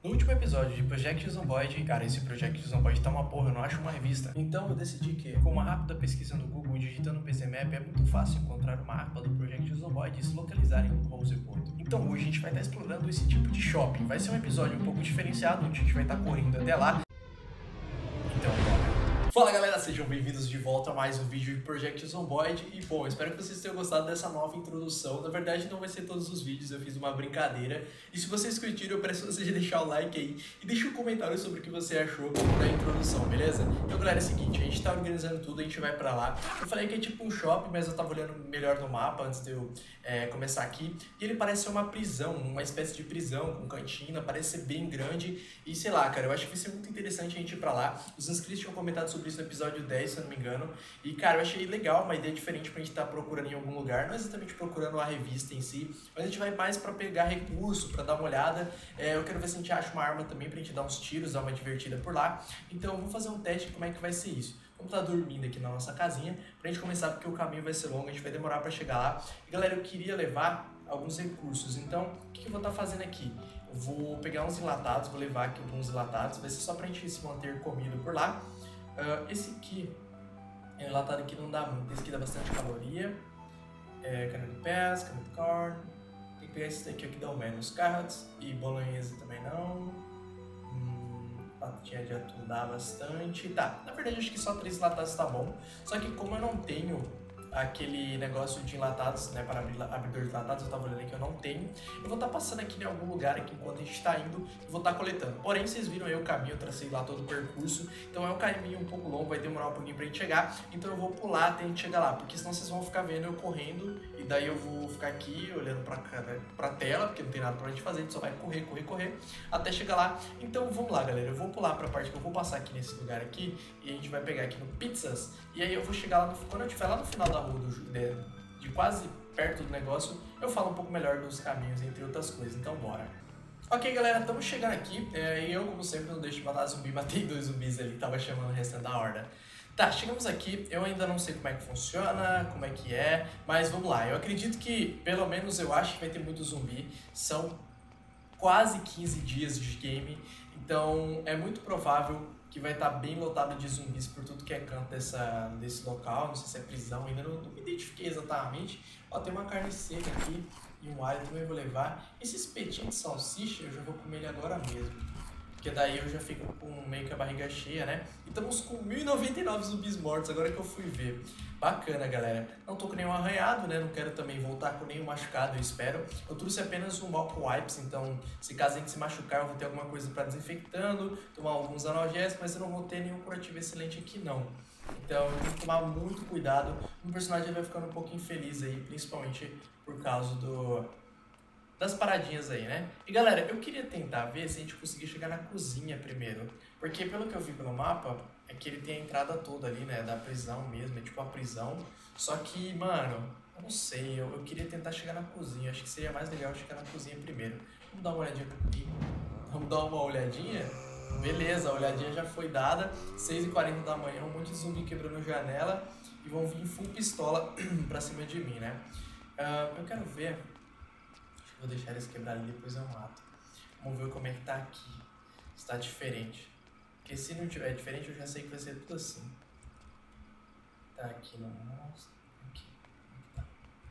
No último episódio de Project Zomboid, cara, esse Project Zomboid tá uma porra, eu não acho uma revista. Então eu decidi que, com uma rápida pesquisa no Google, digitando o PCMap, é muito fácil encontrar o mapa do Project Zomboid e se localizar em um Rosewood. Então hoje a gente vai estar explorando esse tipo de shopping. Vai ser um episódio um pouco diferenciado, onde a gente vai estar correndo até lá. Então, bora. Fala galera, sejam bem-vindos de volta a mais um vídeo de Project Zomboid. E bom, espero que vocês tenham gostado dessa nova introdução. Na verdade não vai ser todos os vídeos, eu fiz uma brincadeira. E se vocês curtiram, eu peço vocês de deixar o like aí e deixa um comentário sobre o que você achou da introdução, beleza? Então galera, é o seguinte, a gente tá organizando tudo, a gente vai pra lá. Eu falei que é tipo um shopping, mas eu tava olhando melhor no mapa antes de eu começar aqui. E ele parece ser uma prisão, uma espécie de prisão com cantina, parece ser bem grande. E sei lá, cara, eu acho que vai ser muito interessante a gente ir pra lá. Os inscritos tinham comentado sobre isso no episódio 10, se eu não me engano. E, cara, eu achei legal, uma ideia diferente pra gente estar procurando em algum lugar. Não exatamente procurando a revista em si, mas a gente vai mais pra pegar recurso, pra dar uma olhada. Eu quero ver se a gente acha uma arma também pra gente dar uns tiros, dar uma divertida por lá. Então, vamos fazer um teste de como é que vai ser isso. Vamos estar dormindo aqui na nossa casinha pra gente começar, porque o caminho vai ser longo, a gente vai demorar pra chegar lá. E, galera, eu queria levar alguns recursos. Então, o que eu vou estar fazendo aqui? Eu vou pegar uns enlatados, vou levar aqui alguns enlatados. Vai ser só pra gente se manter comido por lá. Esse aqui, enlatado aqui não dá muito, esse aqui dá bastante caloria, cana de pesca, muito corn, tem que pegar esse daqui que dá o menos, carrots e bolonhesa também não, latinha de atum dá bastante, tá, na verdade acho que só 3 enlatados tá bom, só que como eu não tenho aquele negócio de enlatados, né, para abridor de enlatados, eu tava olhando aqui, eu não tenho. Eu vou estar passando aqui em algum lugar aqui enquanto a gente está indo e vou estar coletando. Porém, vocês viram aí o caminho, eu tracei lá todo o percurso, então é um caminho um pouco longo, vai demorar um pouquinho pra gente chegar, então eu vou pular até a gente chegar lá, porque senão vocês vão ficar vendo eu correndo e daí eu vou ficar aqui olhando pra tela, porque não tem nada pra gente fazer, a gente só vai correr, até chegar lá. Então vamos lá, galera, eu vou pular pra parte que eu vou passar aqui nesse lugar aqui e a gente vai pegar aqui no Pizzas e aí eu vou chegar lá, quando eu estiver lá no final da rua de quase perto do negócio, eu falo um pouco melhor dos caminhos, entre outras coisas, então bora. Ok, galera, estamos chegando aqui, e eu, como sempre, não deixo de matar zumbi, matei 2 zumbis ali, tava chamando o restante da horda. Tá, chegamos aqui, eu ainda não sei como é que funciona, como é que é, mas vamos lá, eu acredito que, pelo menos eu acho que vai ter muito zumbi, são quase 15 dias de game, então é muito provável que vai estar bem lotado de zumbis por tudo que é canto desse local, não sei se é prisão, ainda não me identifiquei exatamente. Ó, tem uma carne seca aqui e um alho também vou levar. Esse espetinho de salsicha eu já vou comer ele agora mesmo, porque daí eu já fico com meio que a barriga cheia, né? E estamos com 1099 zumbis mortos, agora que eu fui ver. Bacana, galera. Não tô com nenhum arranhado, né? Não quero também voltar com nenhum machucado, eu espero. Eu trouxe apenas um Malco Wipes, então se caso a gente se machucar, eu vou ter alguma coisa para desinfectando, tomar alguns analgésicos, mas eu não vou ter nenhum curativo excelente aqui, não. Então eu tenho que tomar muito cuidado. O personagem vai ficando um pouco infeliz aí, principalmente por causa das paradinhas aí, né? E galera, eu queria tentar ver se a gente conseguir chegar na cozinha primeiro, porque pelo que eu vi pelo mapa, é que ele tem a entrada toda ali, né, da prisão mesmo, é tipo a prisão, só que, mano, eu não sei, eu queria tentar chegar na cozinha, acho que seria mais legal chegar na cozinha primeiro. Vamos dar uma olhadinha aqui, vamos dar uma olhadinha? Beleza, a olhadinha já foi dada, 6h40 da manhã, um monte de zumbi quebrando janela e vão vir full pistola pra cima de mim, né? Eu quero ver. Vou deixar eles quebrarem, depois eu mato. Vamos ver como é que tá aqui. Se tá diferente. Porque se não tiver diferente, eu já sei que vai ser tudo assim. Tá aqui no monstro. Aqui. Tá.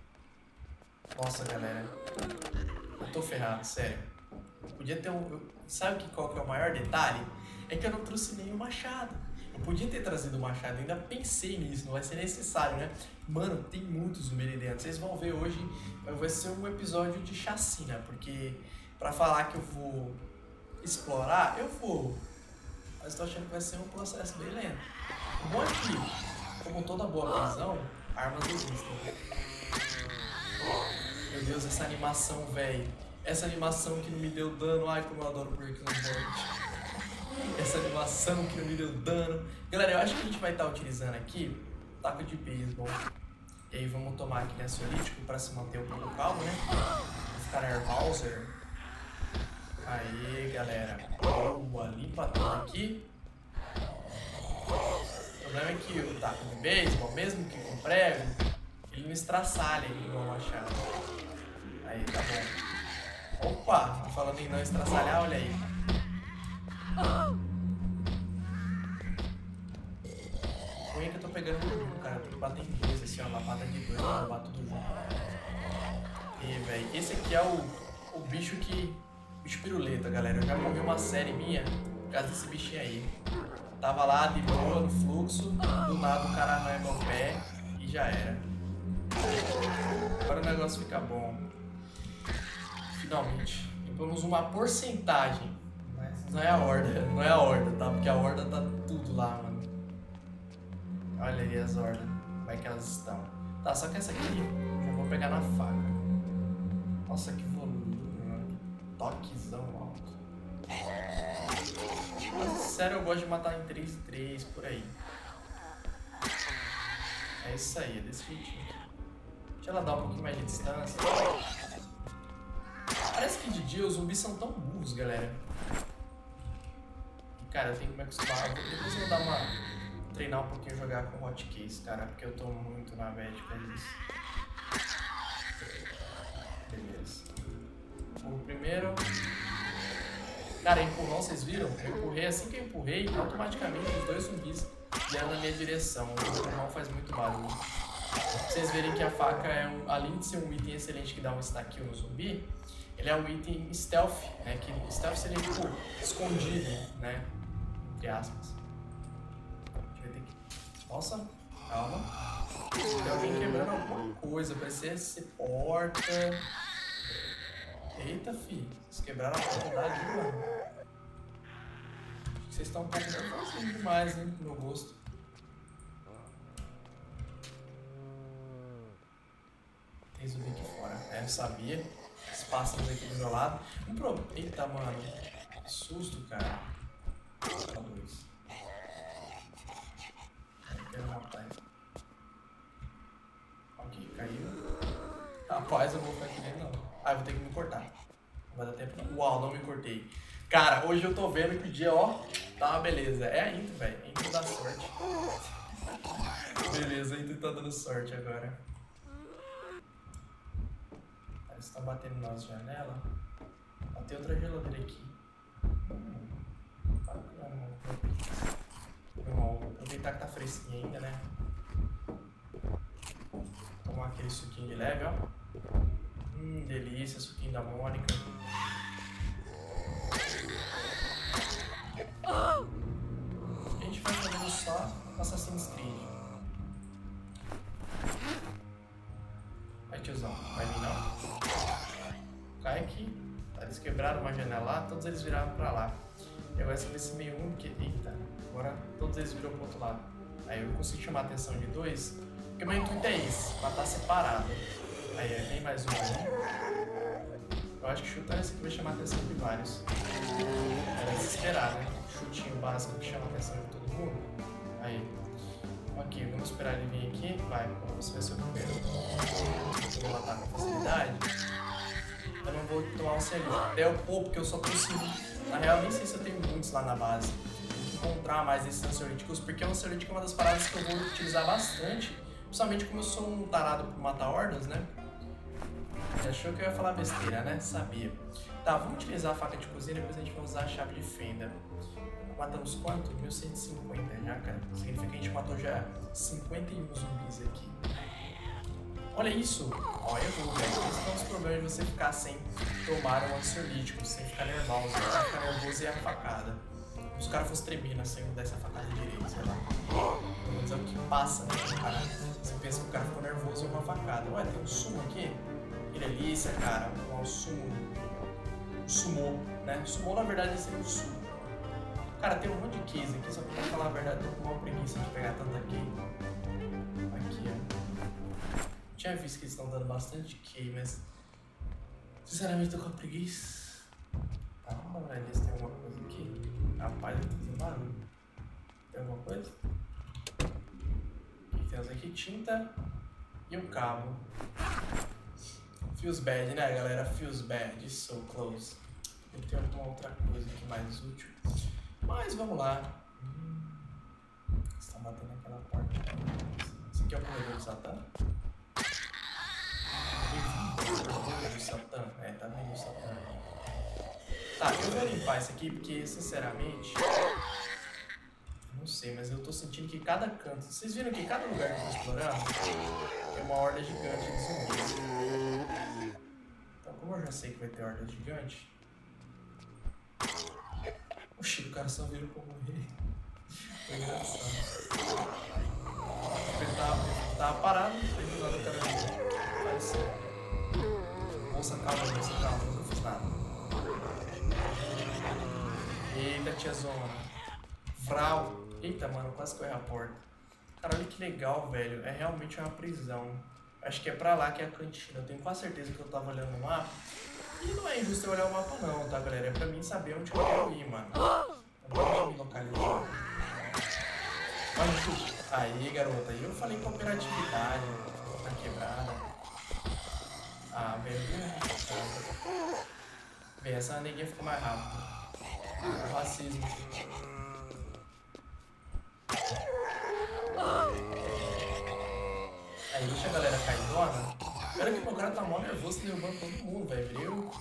Nossa, galera. Eu tô ferrado, sério. Podia ter Sabe qual que é o maior detalhe? É que eu não trouxe nenhum machado. Eu podia ter trazido o machado, ainda pensei nisso, não vai ser necessário, né? Mano, tem muitos zumbi ali dentro. Vocês vão ver hoje, vai ser um episódio de chacina, porque pra falar que eu vou explorar, eu vou. Mas tô achando que vai ser um processo bem lento. O bom é que, como toda boa prisão, armas existem. Meu Deus, essa animação, velho. Essa animação que não me deu dano. Ai, como eu adoro Breaking Morte. Essa animação que não me deu dano. Galera, eu acho que a gente vai estar utilizando aqui taco de beisebol. E aí vamos tomar aqui ansiolítico para se manter um pouco calmo, né? Vou ficar Airhauser. Aí, galera. Boa, limpa tudo aqui. O problema é que o taco de beisebol, mesmo que com prego, ele não estraçalha aqui igual o machado. Aí, tá bom. Opa, falando em não estraçalhar, olha aí. bater em dois, assim, ó, lapada de dois, pra roubar tudo junto. E, velho, esse aqui é o bicho que... Bicho piruleta, galera. Eu já morri uma série minha por causa desse bichinho aí. Tava lá de boa, no fluxo, do nada o cara arranha meu pé e já era. Agora o negócio fica bom. Finalmente. Temos uma porcentagem. Mas não é a horda, não é a horda, tá? Porque a horda tá tudo lá, mano. Olha aí as hordas. Como é que elas estão? Tá, só que essa aqui eu já vou pegar na faca. Nossa, que volume, mano. Toquezão alto. Mas, sério, eu gosto de matar em 3-3 por aí. É isso aí, é desse jeitinho. Deixa ela dar um pouquinho mais de distância. Parece que de dia os zumbis são tão burros, galera. E, cara, eu tenho que me acostumar. Depois eu vou dar uma... treinar um pouquinho, jogar com hotkeys, cara. Porque eu tô muito na bad com isso. Beleza. O primeiro... Cara, empurrão, vocês viram? Eu empurrei, assim que eu empurrei, automaticamente os dois zumbis vieram na minha direção. O empurrão faz muito barulho. Pra vocês verem que a faca é, além de ser um item excelente que dá um stack kill no zumbi, ele é um item stealth, né? Que stealth seria tipo escondido, né? Entre aspas. Deixa eu ver aqui. Nossa, calma. Tem alguém quebrando alguma coisa, parecia ser porta. Eita, fi, vocês quebraram a porta ali, mano. Acho que vocês estão um pouco nervosinhos demais, hein, pro meu gosto. Tem zumbi aqui fora. É, eu sabia. Os pássaros aqui do meu lado. Eita, mano. Que susto, cara. Tá dois. Quero matar ele. Ok, caiu. Rapaz, eu vou ficar aqui dentro, não. Ah, eu vou ter que me cortar. Não vai dar tempo não. Uau, não me cortei. Cara, hoje eu tô vendo que o dia, ó, tá uma beleza. É a intro, velho. A intro dá sorte. Beleza, a intro tá dando sorte agora. Eles estão batendo nas janelas. Ó, tem outra geladeira aqui. Vou aproveitar que tá fresquinho ainda, né? Tomar aquele suquinho de leve, ó. Delícia, suquinho da Mônica. A gente vai fazendo só Assassin's Creed. Vai, tiozão, vai vir não? Cai aqui. Eles quebraram uma janela lá, todos eles viraram pra lá. E agora nesse meio um que. Eita, agora todos eles viram pro outro lado. Aí eu consigo chamar a atenção de dois, porque meu intuito é esse, matar separado. Aí tem mais um ali. Eu acho que chutando esse aqui vai chamar a atenção de vários. Era desesperar, né? Chutinho básico que chama a atenção de todo mundo. Aí. Ok, vamos esperar ele vir aqui. Vai, você vai ser o primeiro. Eu vou matar com facilidade. Eu não vou tomar um celulo. Até eu pôr, porque eu só consigo. Na real, nem sei se eu tenho muitos lá na base. Vou encontrar mais esses ansiolíticos, porque o ansiolítico é uma das paradas que eu vou utilizar bastante. Principalmente como eu sou um tarado por matar hordas, né? Você achou que eu ia falar besteira, né? Sabia. Tá, vamos utilizar a faca de cozinha, depois a gente vai usar a chave de fenda. Matamos quanto? 1150 já, cara. Significa que a gente matou já 51 zumbis aqui. Olha isso! Olha, velho. Esse é um dos problemas de você ficar sem tomar um ansiolítico, sem ficar nervoso. Sem ficar nervoso e a facada. Se os caras fossem tremendo assim, não desse a facada direito, sei lá. Pelo menos é o que passa, né? Cara, você pensa que o cara ficou nervoso e uma facada. Ué, tem um sumo aqui? Que delícia, cara. Um sumo. Um sumô, né? Sumô, na verdade, é um sumo. Cara, tem um monte de case aqui, só que pra falar a verdade, eu tô com uma preguiça de pegar tanto aqui. Aqui, ó. Tinha visto que eles estão dando bastante key, mas sinceramente tô com a preguiça. Tá, vamos dar uma olhadinha se tem alguma coisa aqui. Rapaz, eu tô fazendo barulho. Tem alguma coisa? O que temos aqui? Tinta e um cabo. Feels bad, né, galera? Feels bad, so close. Eu tenho alguma outra coisa aqui mais útil. Mas vamos lá. Você tá batendo naquela porta. Esse aqui é o corredor do Satã? Corredor do Satã? É, tá vendo o Satã. Tá, eu vou limpar isso aqui porque, sinceramente, Não sei, mas eu tô sentindo que cada canto... Vocês viram que cada lugar que eu tô explorando tem uma horda gigante de zumbis. Então, como eu já sei que vai ter horda gigante... Oxi, o cara só virou pra morrer. Foi engraçado. Ele tava parado, ele do lado do cara apareceu. Moça, calma, nunca fiz nada. Eita, tiazona. Vral. Eita, mano, quase que eu errei a porta. Cara, olha que legal, velho. É realmente uma prisão. Acho que é pra lá que é a cantina. Eu tenho quase certeza que eu tava olhando no mapa. E não é injusto eu olhar o mapa não, tá, galera? É pra mim saber onde eu quero ir, mano. Deixa eu me localizar. Olha isso. Aí, garota. Eu falei cooperatividade na quebrada. Ah, velho. Bem, essa neguinha ficou mais rápida. Racismo. Aí, deixa a galera caidona. Olha que meu cara tá mó nervoso, derrubando todo mundo, velho. Viu?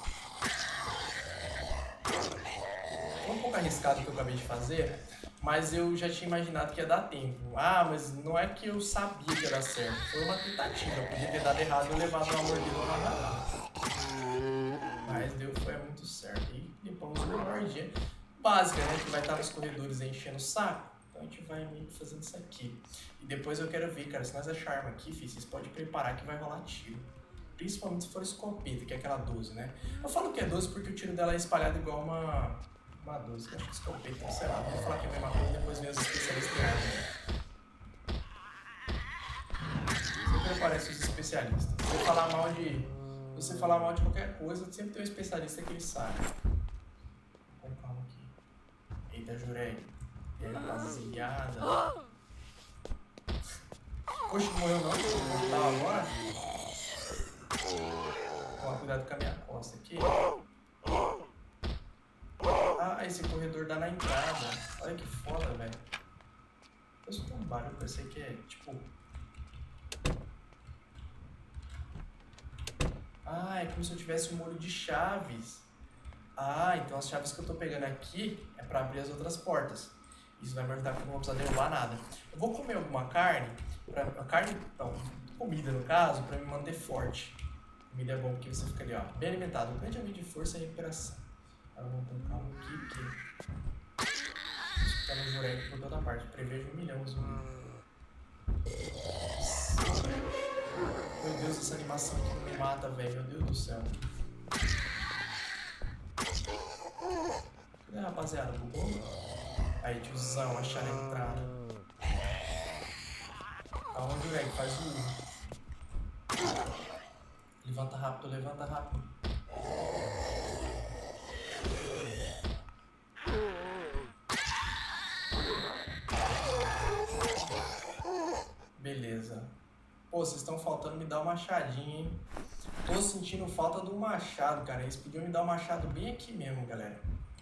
Foi um pouco arriscado o que eu acabei de fazer, mas eu já tinha imaginado que ia dar tempo. Ah, mas não é que eu sabia que ia dar certo. Foi uma tentativa. Eu podia ter dado errado e eu levado uma mordida lá na rata. Mas deu, foi muito certo. E limpamos uma mordida básica, né? Que vai estar nos corredores enchendo o saco. Então a gente vai meio que fazendo isso aqui. E depois eu quero ver, cara, se nós acharmos arma aqui, filho, vocês podem preparar que vai rolar tiro. Principalmente se for escopeta, que é aquela 12, né? Eu falo que é 12 porque o tiro dela é espalhado igual uma 12. Eu acho que escopeta, sei lá, vamos falar que é a mesma coisa e depois ver os especialistas em arma. Sempre aparecem os especialistas. Se você falar mal de qualquer coisa, sempre tem um especialista que ele sabe. Vamos calma aqui. Eita, Jurei. E aí, rapaziada. Poxa, morreu não? Não tava agora? Toma cuidado com a minha costa aqui. Ah, esse corredor dá na entrada. Olha que foda, velho. Eu só tenho um barulho, eu pensei que é tipo... Ah, é como se eu tivesse um molho de chaves. Ah, então as chaves que eu tô pegando aqui é pra abrir as outras portas. Isso vai me ajudar porque eu não vou precisar derrubar nada. Eu vou comer alguma carne, comida no caso, pra me manter forte. Comida é bom porque você fica ali, ó, bem alimentado. Grande amigo de força e recuperação. Agora vamos calma aqui, porque... Fica no jurek por toda parte. Prevejo 1 milhão de zumbi. Meu Deus, essa animação aqui não me mata, velho. Meu Deus do céu. Cadê, rapaziada? Bugou? Aí, tiozão, acharam a entrada. Aonde o Jurek faz o urro? Levanta rápido, levanta rápido. Beleza. Pô, vocês estão faltando me dar um machadinho, hein? Tô sentindo falta do machado, cara. Eles podiam me dar um machado bem aqui mesmo, galera.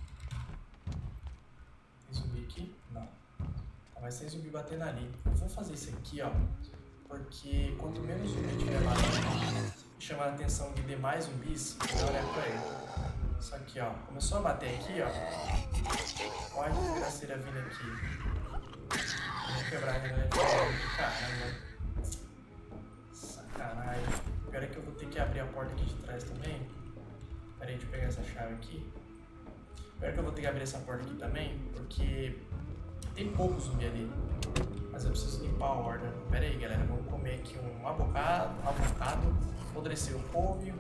Tem zumbi aqui? Não. Vai ser zumbi batendo ali. Eu vou fazer isso aqui, ó. Porque quanto menos zumbi tiver lá, chamar a atenção de demais zumbis, melhor é pra ele. Isso aqui, ó. Começou a bater aqui, ó. Olha a desgraceira vindo aqui. Vou quebrar a galera. Caramba. Sacanagem. Espera que eu vou ter que abrir a porta aqui de trás também. Pera aí, deixa eu pegar essa chave aqui. Espera que eu vou ter que abrir essa porta aqui também, porque tem pouco zumbi ali. Mas eu preciso limpar a horda. Pera aí, galera. Vamos comer aqui um avocado. Apodrecer o couve.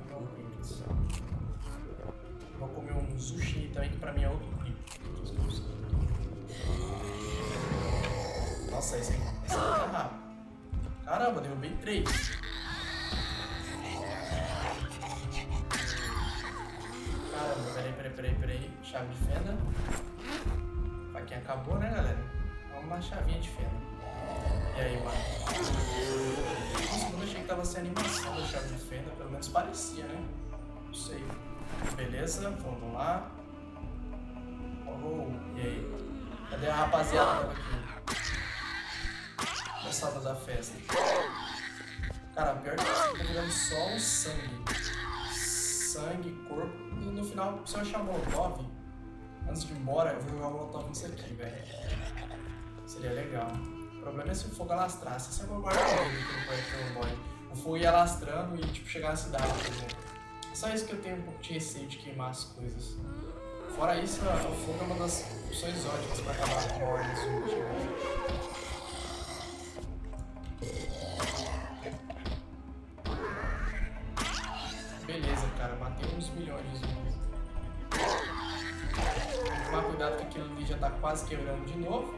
Vou comer um sushi também, que pra mim é outro tipo. Nossa, esse aqui tá rápido. Caramba, derrubei 3. Caramba, peraí. Chave de fenda. Faquinha acabou, né, galera? Vamos na chavinha de fenda. E aí, mano? Nossa, eu achei que tava sem animação da chave de fenda. Pelo menos parecia, né? Não sei. Beleza, vamos lá. Oh, e aí? Cadê a rapaziada aqui? Moçada da festa. Cara, pior que isso, tá virando só o sangue. Sangue, corpo. No final, se eu achar Molotov, antes de ir embora, eu vou jogar Molotov nisso aqui, velho. Seria legal. O problema é se o fogo alastrasse. Esse é o meu maior medo aqui no Project Boy. O fogo ia alastrando e tipo chegar na cidade, por exemplo. Só isso que eu tenho um pouco de receio de queimar as coisas. Fora isso, o fogo é uma das opções ótimas pra acabar com a ordem zumbi. Beleza, cara, matei uns milhões de zumbis. Tem que tomar cuidado que aquilo ali já tá quase quebrando de novo.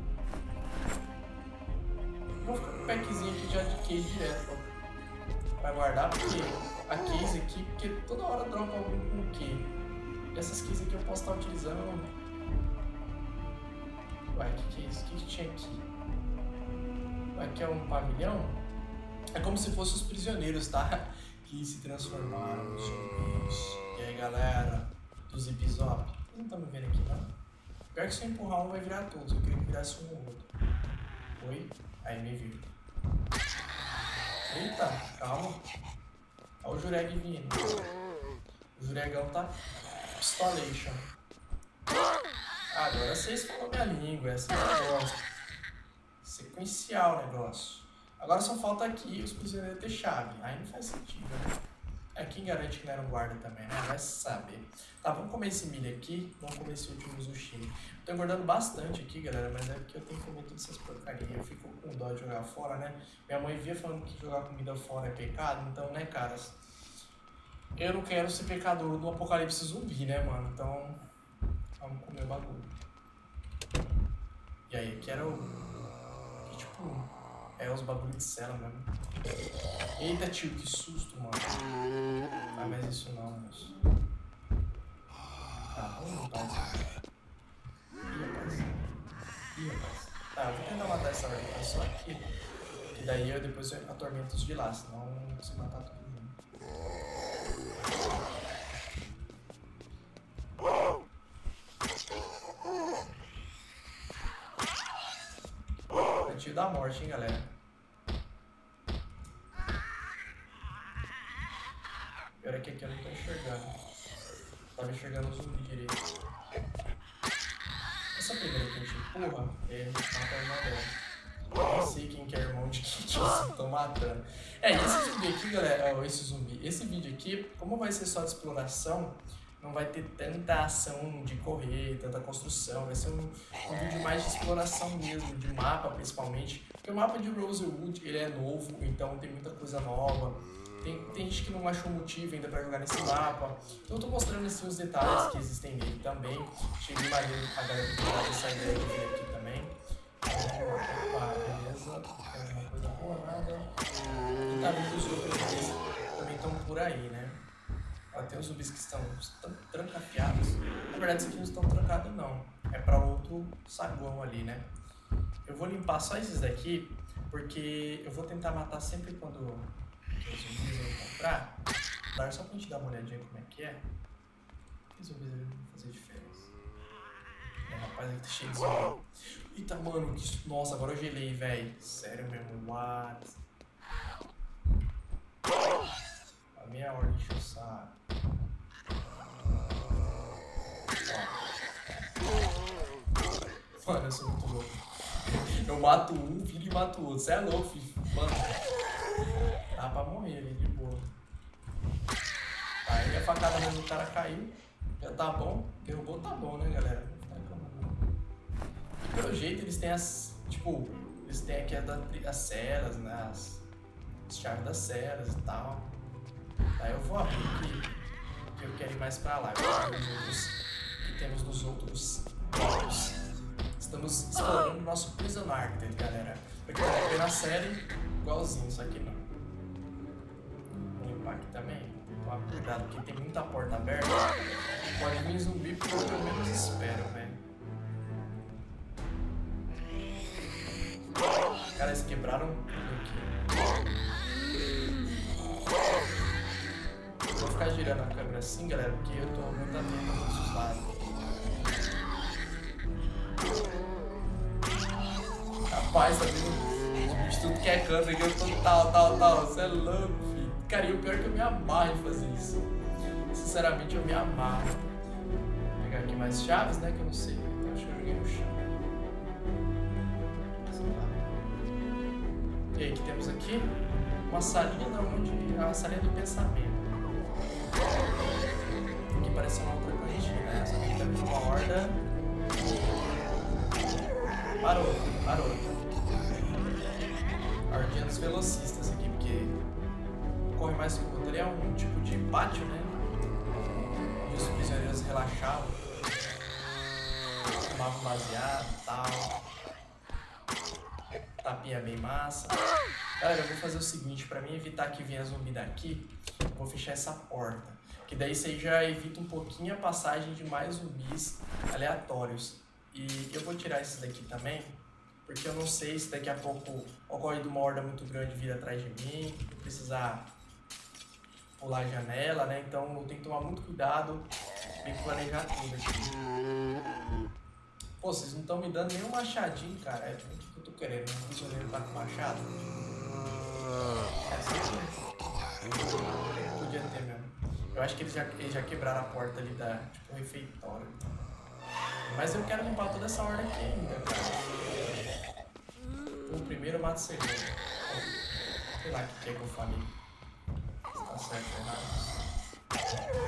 Vou ficar com o packzinho aqui já de case direto pra guardar, porque a case aqui, porque toda hora dropa algum com key. E essas keys aqui eu posso estar utilizando. Ué, que é isso? O que tinha aqui? Ué, aqui é um pavilhão? É como se fossem os prisioneiros, tá? Que se transformaram nos zumbis. E aí, galera, do Zipzop. Vocês não estão me vendo aqui, não? Pior que se eu empurrar um vai virar todos. Eu queria que virasse um ou outro. Oi? Aí me viu. Eita, calma. Olha o Jureg vindo. O Juregão tá pistolation. Agora vocês falam minha língua, essa é a negócio. Sequencial o negócio. Agora só falta aqui os prisioneiros ter chave. Aí não faz sentido, né? É, quem garante que não era um guarda também, né? Vai saber. Tá, vamos comer esse milho aqui. Vamos comer esse último zucchini. Tô engordando bastante aqui, galera, mas é porque eu tenho que comer todas essas porcarias. Eu fico com dó de jogar fora, né? Minha mãe via falando que jogar comida fora é pecado. Então, né, caras? Eu não quero ser pecador do apocalipse zumbi, né, mano? Então, vamos comer o bagulho. E aí, aqui era o... Que, tipo... É os bagulhos de cela mesmo. Eita, tio, que susto, mano. Ah, mas isso não, moço. Tá, vamos voltar isso. Ih, rapaz. Ih, rapaz. Tá, eu vou tentar matar essa hora só aqui. Que daí eu depois atormento os de lá, senão eu não consigo matar todo mundo. Cantinho da morte, hein, galera. Pior é que aqui eu não tô enxergando. Tava enxergando o zumbi direito. Essa primeira que a gente empurra, a gente mata a irmã dela. Não sei quem que é irmão de quem que eu tô matando. É, esse zumbi aqui, galera, esse vídeo aqui, como vai ser só de exploração, não vai ter tanta ação de correr, tanta construção, vai ser um vídeo mais de exploração mesmo, de mapa principalmente. Porque o mapa de Rosewood, ele é novo, então tem muita coisa nova. Tem gente que não achou motivo ainda pra jogar nesse mapa. Então eu tô mostrando assim, os detalhes que existem nele também. Cheguei mais a galera que vai essa ideia de vir aqui também. Opa, beleza. Não tem uma coisa boa, nada. E tá vendo os outros também estão por aí, né? Ó, tem os zumbis que estão trancafiados. Na verdade, esses aqui não estão trancados, não. É pra outro saguão ali, né? Eu vou limpar só esses daqui, porque eu vou tentar matar sempre quando os zumbis vão encontrar. Dá só pra gente dar uma olhadinha como é que é. Os zumbis vão fazer diferença. É, rapaz, aqui tá cheio de zumbi. Eita, mano, que... Nossa, agora eu gelei, velho. Sério mesmo, what? A minha ordem encheu o saco. Mano, eu sou muito louco. Eu mato um, viro e mato o outro. Você é louco, filho. Mano, dá pra morrer ali de boa. Aí a facada mesmo do cara caiu. Já tá bom. Derrubou, tá bom, né, galera? Pelo jeito, eles têm as... Tipo, eles têm aqui as celas, né? As chaves das celas e tal. Aí eu vou abrir aqui, que eu quero ir mais pra lá. Que temos nos outros blocos. Estamos explorando o nosso Prison Architect, galera. Porque eu vou ver na série igualzinho, só que não. Vou limpar aqui também. Tomar cuidado, porque tem muita porta aberta. Pode vir zumbi, porque eu pelo menos espero, velho. Cara, eles quebraram tudo aqui. Eu vou ficar girando a câmera assim, galera, porque eu tô muito atento a todos os lados. Rapaz, tá vendo? De tudo que é canto aqui, eu tô tal. Você é louco, filho. Cara, e o pior é que eu me amarro em fazer isso. Sinceramente, eu me amarro. Vou pegar aqui mais chaves, né, que eu não sei. Então acho que eu joguei no chão. aqui? Uma salinha da onde? É uma salinha do pensamento. Aqui parece uma outra cantina, né? Essa aqui tá vindo uma horda. Parou. A hordinha dos velocistas aqui, porque corre mais que o outro. Ali é um tipo de pátio, né? Onde os prisioneiros relaxavam. Fumavam baseado e tal. Tapinha bem massa. Galera, eu vou fazer o seguinte, pra mim evitar que venha zumbi daqui, eu vou fechar essa porta. Que daí você já evita um pouquinho a passagem de mais zumbis aleatórios. E eu vou tirar esses daqui também, porque eu não sei se daqui a pouco ocorre de uma horda muito grande vir atrás de mim, eu precisar pular a janela, né? Então eu tenho que tomar muito cuidado, tem que planejar tudo aqui. Pô, vocês não estão me dando nenhum machadinho, cara. É o que eu tô querendo. Um prisioneiro tá com machado. Podia ter mesmo. Eu acho que eles já quebraram a porta ali da tipo refeitório. Mas eu quero limpar toda essa horda aqui ainda, cara. O primeiro mata o segundo. Sei lá o que é que eu falei. Se tá certo ou errado.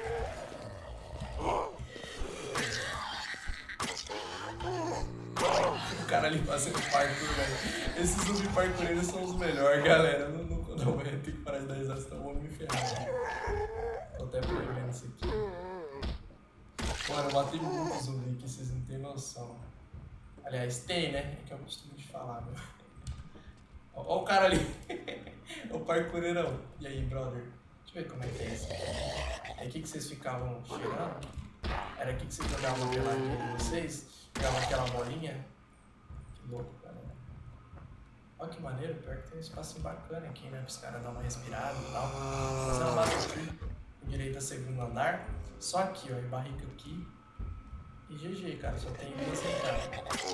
O cara ali fazendo parkour, velho. Esses zumbi parkoureiros são os melhores, galera. Não vou ter que parar de dar risada, senão eu vou me ferrar. Tô até prevendo isso aqui. Mano, eu matei muito zumbi aqui, vocês não tem noção. Aliás, tem, né? É que eu costumo de falar, meu. Ó o cara ali. O parkoureirão. E aí, brother? Deixa eu ver como é que é isso. É aqui que vocês ficavam cheirando? Era aqui que vocês jogavam a peladinha de vocês? Jogavam aquela bolinha? Que louco, galera. Olha que maneiro, pior que tem um espacinho bacana aqui, né? Para os caras dar uma respirada e tal. Fazendo uma base aqui, com direito a segundo andar. Só aqui, ó, em barrica aqui. E GG, cara, só tem duas entradas.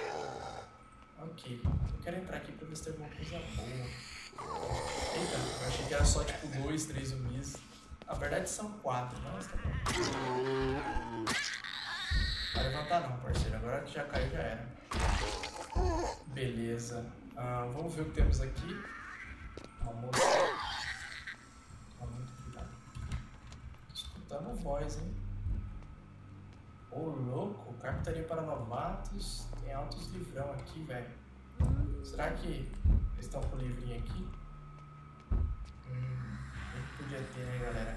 Ok, eu quero entrar aqui pra ver se tem alguma coisa boa. Eita, eu achei que era só tipo 2, 3 zumbis. Na verdade são 4, mas tá bom. Vai levantar não, parceiro. Agora que já caiu, já era. Beleza. Vamos ver o que temos aqui. Uma moça. Toma muito cuidado. Escutando voz, hein? Ô, louco. Carpintaria para novatos. Tem altos livrão aqui, velho. Será que eles estão com o livrinho aqui? Podia ter, né, galera?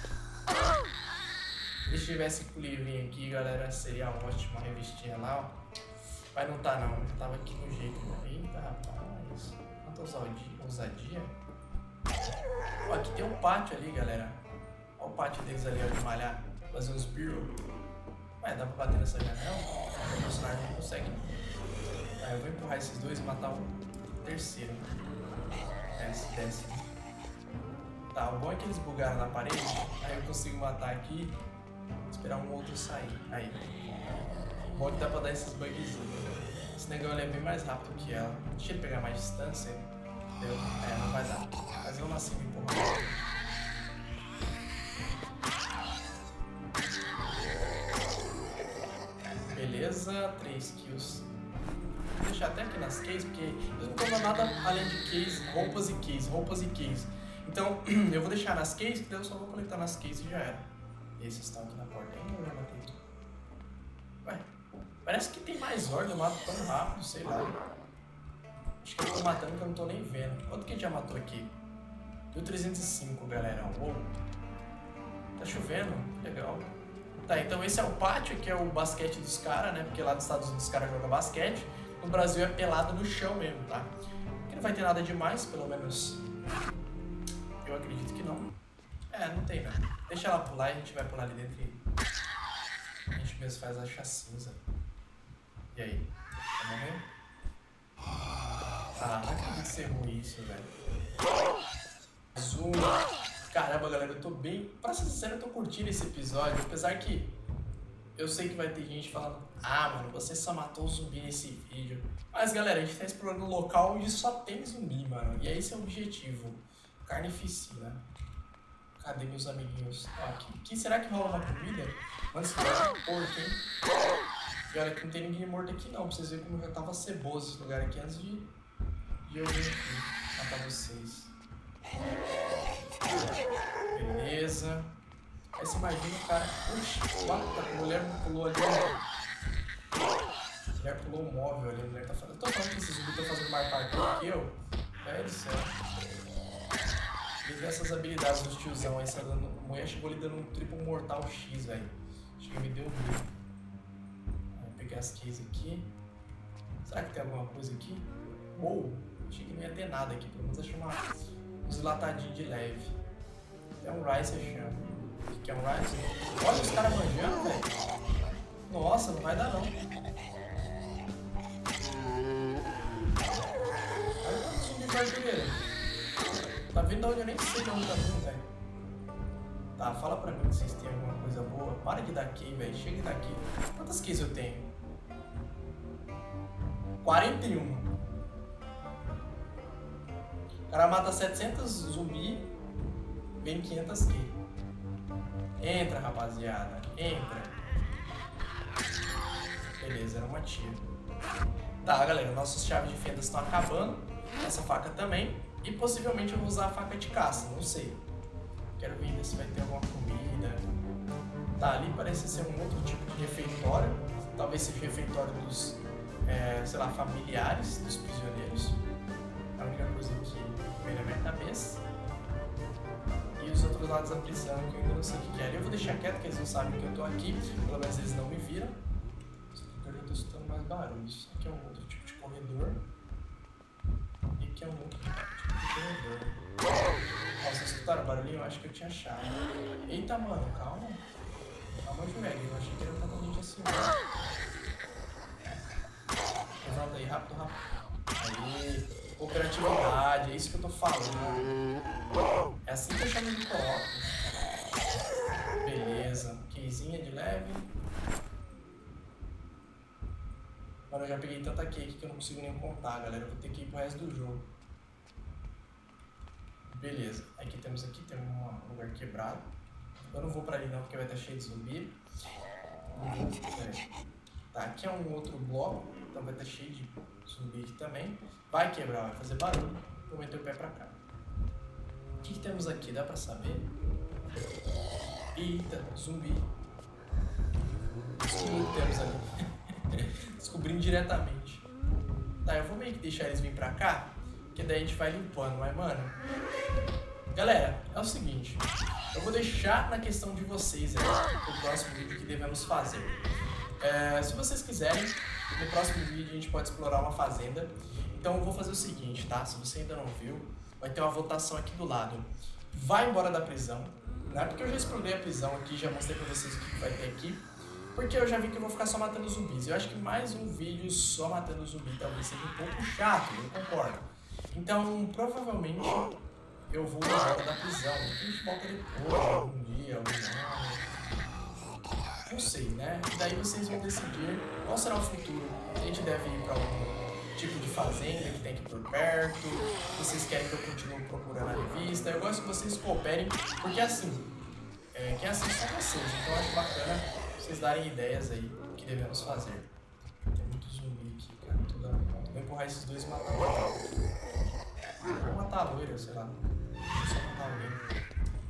Se eles tivessem com o livrinho aqui, galera, seria ótimo. A revistinha lá, ó. Mas não tá, não. Eu tava aqui no jeito. Eita, rapaz. Quanta ousadia. Ó, aqui tem um pátio ali, galera. Ó o pátio deles ali, ó, de malhar. Fazer uns birros. Ué, dá pra bater nessa janela? O personagem não consegue. Eu vou empurrar esses dois e matar o terceiro. Desce. Tá, o bom é que eles bugaram na parede. Aí eu consigo matar aqui. Esperar um outro sair. Aí. O bom é que dá pra dar esses bugzinhos. Esse negócio ali é bem mais rápido que ela. Deixa ele pegar mais distância. Entendeu? Não vai dar. Mas eu nasci me empurrar. Beleza, 3 kills. Vou deixar até aqui nas keys, porque eu não tô dando nada além de keys, roupas e keys. Então, eu vou deixar nas keys, que daí eu só vou coletar nas keys e já era. E esses estão aqui na porta ainda, eu já matei tudo. Ué, parece que tem mais ordem, eu mato tão rápido, sei lá. Acho que eu tô matando que eu não tô nem vendo. Quanto que a gente já matou aqui? 1305, galera. Uou. Tá chovendo? Legal. Tá, então esse é o pátio, que é o basquete dos caras, né? Porque lá nos Estados Unidos os caras jogam basquete. No Brasil é pelado no chão mesmo, tá? Aqui não vai ter nada demais, pelo menos eu acredito que não. Não tem não. Deixa ela pular e a gente vai pular ali dentro e a gente mesmo faz a chacinza. E aí? Vai morrer? Não acredito que você errou isso, velho. Zoom. Caramba, galera, eu tô bem... Pra ser sincero, eu tô curtindo esse episódio, apesar que eu sei que vai ter gente falando: ah, mano, você só matou zumbi nesse vídeo. Mas, galera, a gente tá explorando um local onde só tem zumbi, mano. E esse é o objetivo. Carnificina. Cadê meus amiguinhos? Aqui será que rola uma comida? Mano, esse lugar é porco, hein? E olha que não tem ninguém morto aqui não, pra vocês verem como já tava ceboso esse lugar aqui antes de eu vir aqui. matar vocês. Beleza. Aí você imagina o cara... Puxa, a mulher pulou ali. A mulher pulou o móvel ali. A mulher tá falando... Eu tô falando que esses zumbis estão fazendo mais parkour que eu. Velho do céu. Ele vê essas habilidades do tiozão aí. A mulher chegou ali dando um triplo mortal X, velho. Acho que me deu medo. Vou pegar as keys aqui. Será que tem alguma coisa aqui? Uou! Achei que não ia ter nada aqui. Pelo menos achei uns latadinhos de leve. É um Rice achando. O que é um Rice? Olha os caras manjando, velho. Nossa, não vai dar não. Olha o zumbi barbeiro. Tá vendo de onde eu nem sei de onde tá vindo, velho. Tá, fala pra mim se vocês têm alguma coisa boa. Para de dar key, velho. Chega daqui. Quantas keys eu tenho? 41. O cara mata 700 zumbi, vem 500 kills. Entra, rapaziada. Entra. Beleza, era uma tiro. Tá, galera. Nossas chaves de fendas estão acabando. Essa faca também. E possivelmente eu vou usar a faca de caça. Não sei. Quero ver se vai ter alguma comida. Tá, ali parece ser um outro tipo de refeitório. Talvez seja refeitório dos... sei lá, familiares dos prisioneiros. A única coisa que vem na minha cabeça. E os outros lados da prisão que eu ainda não sei o que é. Eu vou deixar quieto, que eles não sabem que eu tô aqui. Pelo menos eles não me viram. Eu já tô escutando mais barulhos. Aqui é um outro tipo de corredor. E aqui é um outro tipo de corredor. Nossa, vocês escutaram o barulhinho? Eu acho que eu tinha achado. Eita, mano, calma. Calma, joelho. Eu achei que era pra gente assim. Levanta aí, rápido, rápido. Aí. Cooperatividade, é isso que eu tô falando. É assim que eu chamo de co-op. Beleza. Keyzinha de leve. Mano, eu já peguei tanta key aqui que eu não consigo nem contar, galera. Eu vou ter que ir pro resto do jogo. Beleza. Aqui temos um lugar quebrado. Eu não vou pra ali não, porque vai estar cheio de zumbi. Tá, aqui é um outro bloco. Então vai estar cheio de zumbi aqui também. Vai quebrar, vai fazer barulho. Vou meter o pé pra cá. O que temos aqui? Dá pra saber? Eita, zumbi. Descobri o que temos ali. Descobri indiretamente. Tá, eu vou meio que deixar eles virem pra cá. Que daí a gente vai limpando, mas mano... Galera, é o seguinte. Eu vou deixar na questão de vocês aí o próximo vídeo que devemos fazer. Se vocês quiserem, no próximo vídeo a gente pode explorar uma fazenda. Então eu vou fazer o seguinte, tá? Se você ainda não viu, vai ter uma votação aqui do lado. Vai embora da prisão, né? Porque eu já explorei a prisão aqui, já mostrei pra vocês o que vai ter aqui. Porque eu já vi que eu vou ficar só matando zumbis. Eu acho que mais um vídeo só matando zumbi talvez seja um pouco chato, eu concordo. Então, provavelmente, eu vou embora da prisão. A gente volta depois, algum dia, algum ano. Não sei, né? E daí vocês vão decidir qual será o futuro. A gente deve ir para algum tipo de fazenda que tem aqui por perto. Vocês querem que eu continue procurando a revista. Eu gosto que vocês cooperem, porque assim, quem assiste são vocês. Então eu acho bacana vocês darem ideias aí do que devemos fazer. Tem muito zumbi aqui, cara. Não tô dando conta. Vou empurrar esses dois e matar o outro. Vou matar a loira, sei lá. Vou só matar alguém.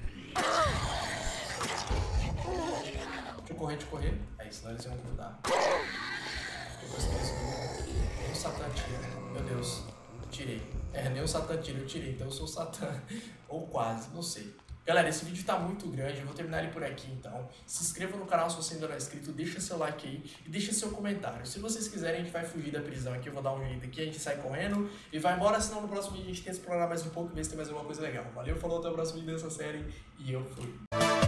Deixa eu correr. Aí, senão eles vão grudar. Depois que eles grudam. Nem o Satã tira. Meu Deus. Tirei. Nem o Satã tira, eu tirei. Então eu sou o Satã. Ou quase, não sei. Galera, esse vídeo tá muito grande. Eu vou terminar ele por aqui, então. Se inscreva no canal se você ainda não é inscrito. Deixa seu like aí e deixa seu comentário. Se vocês quiserem, a gente vai fugir da prisão aqui. Eu vou dar um jeito aqui, a gente sai correndo e vai embora. Senão no próximo vídeo a gente tenta explorar mais um pouco e ver se tem mais alguma coisa legal. Valeu, falou, até o próximo vídeo dessa série. E eu fui.